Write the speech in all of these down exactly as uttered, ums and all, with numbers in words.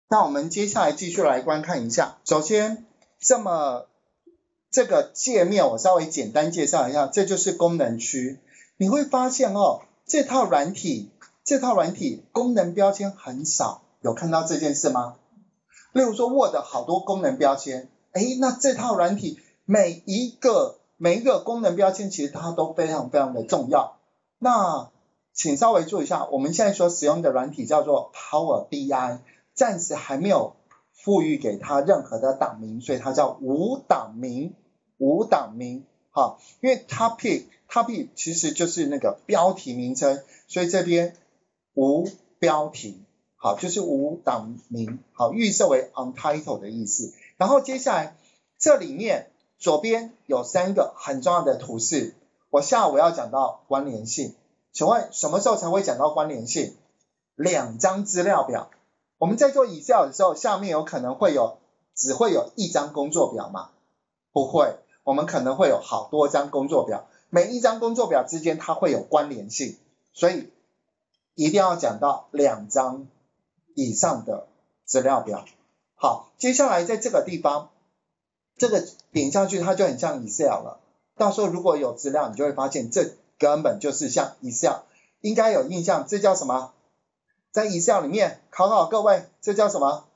那我们接下来继续来观看一下。首先，这么这个界面我稍微简单介绍一下，这就是功能区。你会发现哦，这套软体，这套软体功能标签很少，有看到这件事吗？例如说 Word 好多功能标签，诶，那这套软体每一个每一个功能标签其实它都非常非常的重要。那请稍微注意一下，我们现在所使用的软体叫做 Power B I， 暂时还没有赋予给它任何的档名，所以它叫无档名，无档名，好，因为 Topic Topic 其实就是那个标题名称，所以这边无标题，好，就是无档名，好，预设为 Untitled 的意思。然后接下来这里面左边有三个很重要的图示，我下午要讲到关联性。请问什么时候才会讲到关联性？两张资料表。我们在做 Excel 的时候，下面有可能会有只会有一张工作表吗？不会，我们可能会有好多张工作表，每一张工作表之间它会有关联性，所以一定要讲到两张以上的资料表。好，接下来在这个地方，这个点下去它就很像 Excel 了。到时候如果有资料，你就会发现这根本就是像 Excel， 应该有印象，这叫什么？在 Excel 里面考考各位，这叫什么？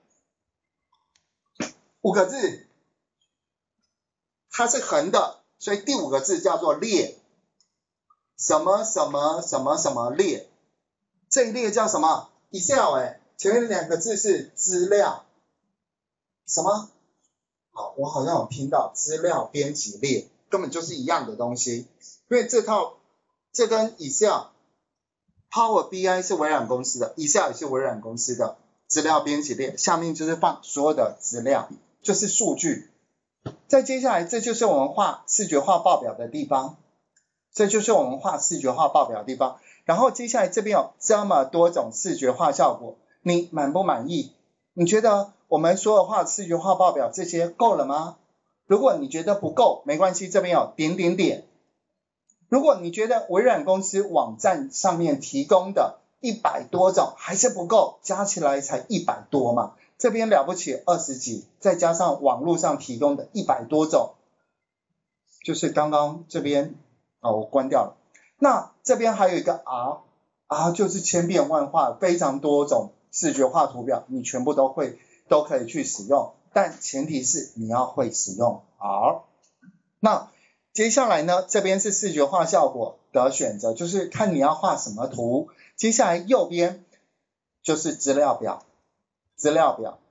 五个字，它是横的，所以第五个字叫做列。什么什么什么什么列，这一列叫什么 ？Excel 哎，前面两个字是资料，什么？好，我好像有听到资料编辑列，根本就是一样的东西，因为这套这跟 Excel。Power B I 是微软公司的 ，Excel 也是微软公司的资料编辑列，下面就是放所有的资料，就是数据。再接下来，这就是我们画视觉化报表的地方，这就是我们画视觉化报表的地方。然后接下来这边有这么多种视觉化效果，你满不满意？你觉得我们所有画视觉化报表这些够了吗？如果你觉得不够，没关系，这边有点点点。如果你觉得微软公司网站上面提供的一百多种还是不够，加起来才一百多嘛，这边了不起二十几，再加上网络上提供的一百多种，就是刚刚这边啊、哦、我关掉了。那这边还有一个 R，R 就是千变万化，非常多种视觉化图表，你全部都会都可以去使用，但前提是你要会使用 R。那接下来呢，这边是视觉化效果的选择，就是看你要画什么图。接下来右边就是资料表，资料表。